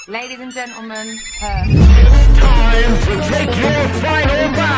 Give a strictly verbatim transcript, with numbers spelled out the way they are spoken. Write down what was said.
Ladies and gentlemen, her. It's time to take your final bow!